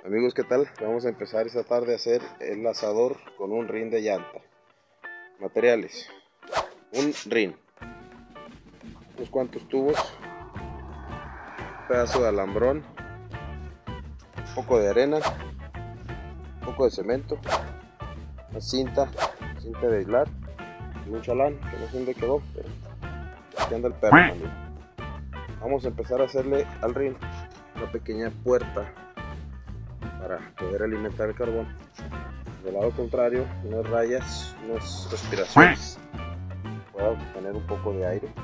Amigos, ¿qué tal? Vamos a empezar esta tarde a hacer el asador con un rin de llanta. Materiales: un rin, unos cuantos tubos, un pedazo de alambrón, un poco de arena, un poco de cemento, una cinta de aislar y un chalán que no sé dónde quedó, pero aquí anda el perro también. Vamos a empezar a hacerle al rin una pequeña puerta para poder alimentar el carbón. Del lado contrario, unas rayas, unas respiraciones, pueda obtener un poco de aire.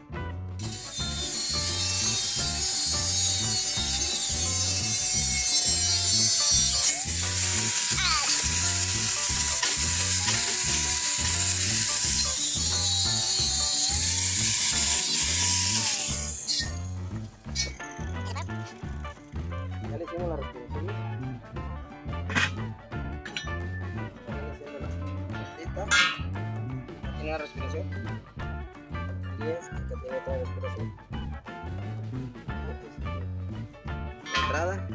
Ya le hicimos la respiración. Tiene una respiración. Y esta tiene otra respiración. La entrada.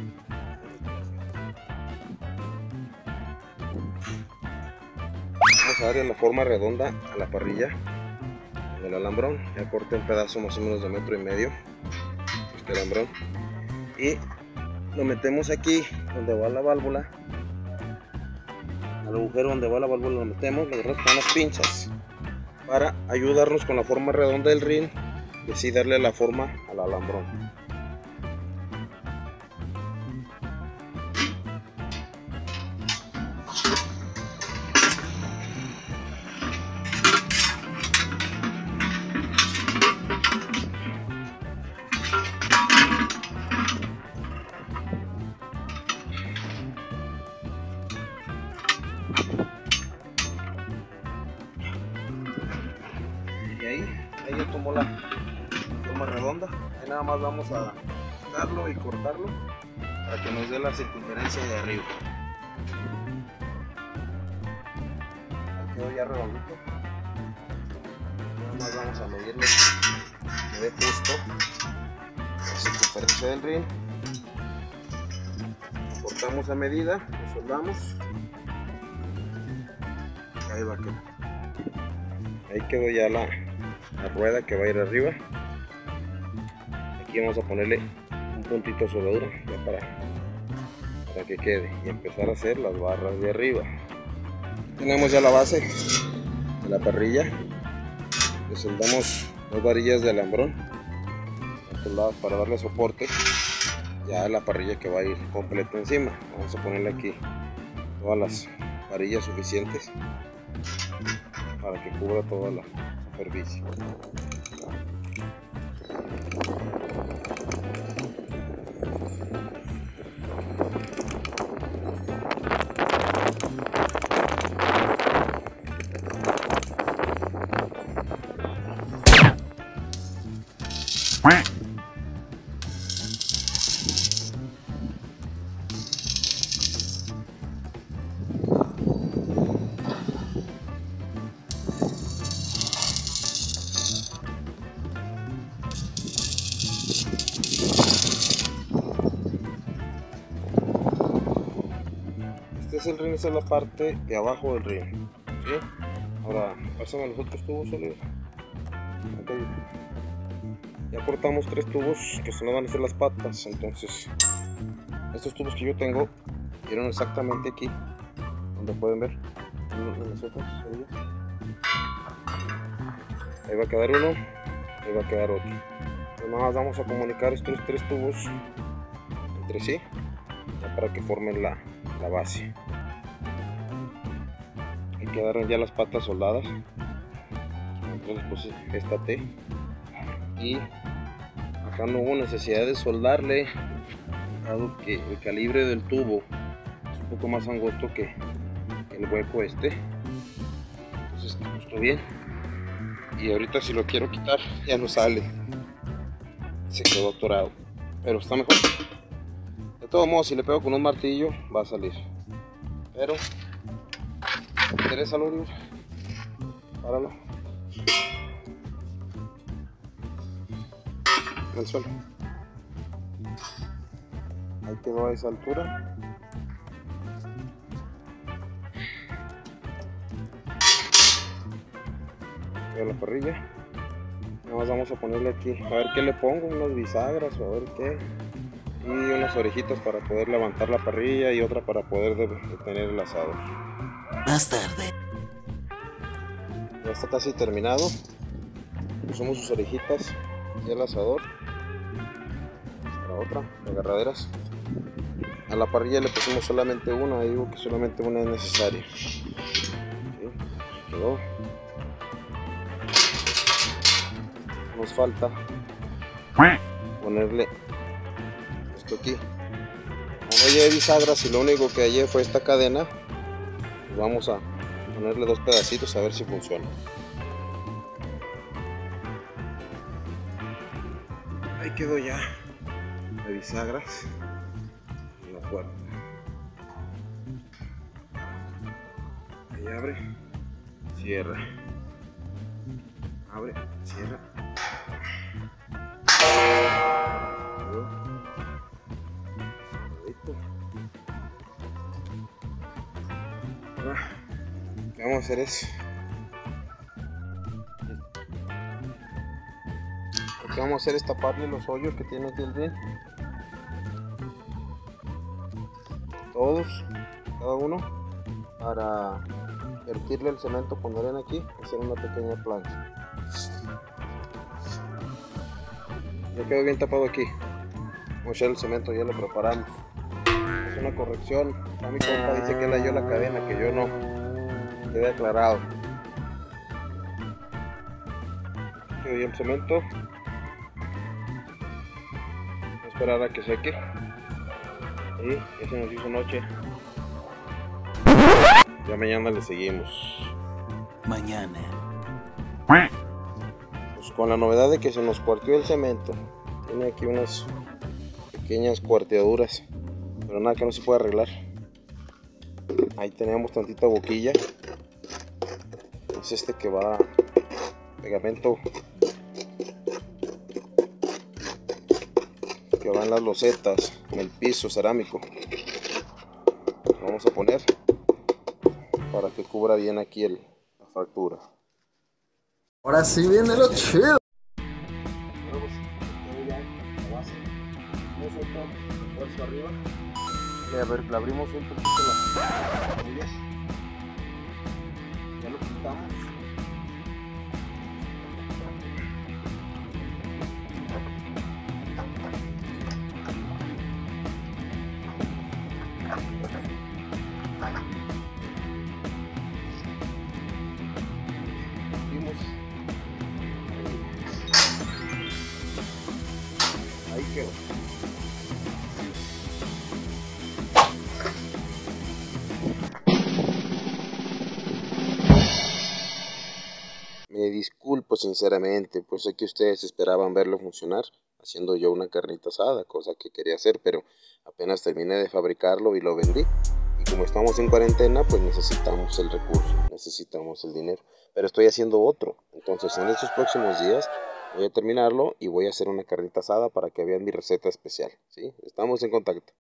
Vamos a darle la forma redonda a la parrilla del alambrón. Ya corté un pedazo más o menos de 1,5 metros este alambrón y lo metemos aquí donde va la válvula. Al agujero donde va la válvula lo metemos, le agarramos con unas pinzas para ayudarnos con la forma redonda del rin y así darle la forma al alambrón. Y ahí ya tomó la forma redonda. Ahí nada más vamos a darlo y cortarlo para que nos dé la circunferencia de arriba. Ahí quedó ya redondito. Nada más vamos a medirle que dé justo la circunferencia del rin. Lo cortamos a medida, lo soldamos. Ahí va a quedar. Ahí quedó ya la rueda que va a ir arriba. Aquí vamos a ponerle un puntito de soldadura ya para que quede y empezar a hacer las barras de arriba. Tenemos ya la base de la parrilla. Le soldamos 2 varillas de alambrón soldadas para darle soporte ya a la parrilla que va a ir completa encima. Vamos a ponerle aquí todas las varillas suficientes para que cubra toda la superficie. Este es el rin, esta es la parte de abajo del rin, ¿sí? Ahora pásame los otros tubos, Oliver. Okay. Ya cortamos 3 tubos que se nos van a hacer las patas. Entonces estos tubos que yo tengo dieron exactamente aquí donde pueden ver en las otras orillas. Ahí va a quedar uno, ahí va a quedar otro. Entonces nada más vamos a comunicar estos 3 tubos entre sí ya para que formen la base. Ahí quedaron ya las patas soldadas. Entonces pues esta T, y acá no hubo necesidad de soldarle dado que el calibre del tubo es un poco más angosto que el hueco este. Entonces está justo bien, y ahorita si lo quiero quitar ya no sale, se quedó atorado, pero está mejor. De todos modos, si le pego con un martillo va a salir, pero interesa, Oliver, páralo en el suelo. Ahí quedó a esa altura. de la parrilla. Nada más vamos a ponerle aquí, a ver qué le pongo, unas bisagras o a ver qué. Y unas orejitas para poder levantar la parrilla y otra para poder detener el asador. Más tarde. Ya está casi terminado. Pusimos sus orejitas y el asador. La otra, las agarraderas. A la parrilla le pusimos solamente una, digo que solamente una es necesaria. ¿Sí? Quedó. Nos falta ponerle esto aquí. Como no llevé bisagras y lo único que hallé fue esta cadena, pues vamos a ponerle 2 pedacitos a ver si funciona. Ahí quedó ya de bisagras en la puerta. Ahí abre, cierra, abre, cierra. Ahora, ¿qué vamos a hacer es? Lo que vamos a hacer es taparle los hoyos que tiene aquí el rin. Todos, cada uno, para vertirle el cemento con arena aquí, hacer una pequeña plancha. Ya quedó bien tapado aquí. Vamos a echar el cemento, ya lo preparamos. Es una corrección. A mi compa dice que él halló la cadena, que yo no. Quede aclarado. Quedó ya el cemento. Voy a esperar a que seque. Y ya se nos hizo noche. Ya mañana le seguimos. Mañana. Pues con la novedad de que se nos cuarteó el cemento. Tiene aquí unas pequeñas cuarteaduras, pero nada que no se puede arreglar. Ahí tenemos tantita boquilla. Es este que va pegamento que va en las losetas, en el piso cerámico. Lo vamos a poner para que cubra bien aquí la fractura. Ahora sí viene lo chido. Arriba. A ver, le abrimos un poquito las rodillas. Ya lo quitamos. Ahí quedó. Me disculpo sinceramente, pues sé que ustedes esperaban verlo funcionar haciendo yo una carnita asada, cosa que quería hacer, pero apenas terminé de fabricarlo y lo vendí. Y como estamos en cuarentena, pues necesitamos el recurso, necesitamos el dinero. Pero estoy haciendo otro, entonces en estos próximos días voy a terminarlo y voy a hacer una carnita asada para que vean mi receta especial, ¿sí? Estamos en contacto.